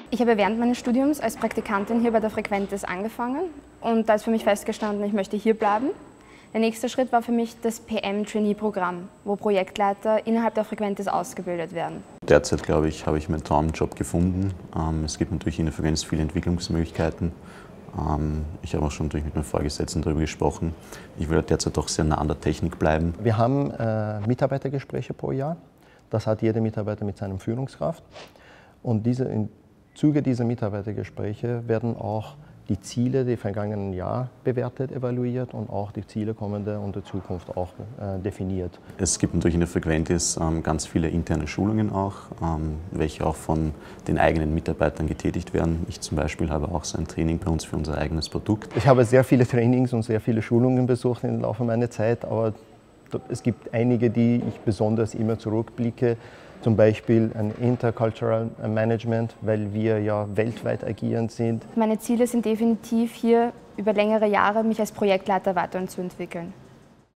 Ich habe während meines Studiums als Praktikantin hier bei der Frequentis angefangen und da ist für mich festgestanden, ich möchte hier bleiben. Der nächste Schritt war für mich das PM-Trainee-Programm, wo Projektleiter innerhalb der Frequentis ausgebildet werden. Derzeit, glaube ich, habe ich meinen Traumjob gefunden. Es gibt natürlich in der Frequentis viele Entwicklungsmöglichkeiten. Ich habe auch schon mit meinen Vorgesetzten darüber gesprochen. Ich will derzeit auch sehr nah an der Technik bleiben. Wir haben Mitarbeitergespräche pro Jahr. Das hat jeder Mitarbeiter mit seinem Führungskraft. Und im Zuge dieser Mitarbeitergespräche werden auch die Ziele des vergangenen Jahres bewertet, evaluiert und auch die Ziele kommende und der Zukunft auch definiert. Es gibt natürlich in der Frequentis ganz viele interne Schulungen auch, welche auch von den eigenen Mitarbeitern getätigt werden. Ich zum Beispiel habe auch so ein Training bei uns für unser eigenes Produkt. Ich habe sehr viele Trainings und sehr viele Schulungen besucht im Laufe meiner Zeit, aber es gibt einige, die ich besonders immer zurückblicke. Zum Beispiel ein Intercultural Management, weil wir ja weltweit agierend sind. Meine Ziele sind definitiv hier über längere Jahre mich als Projektleiter weiterzuentwickeln.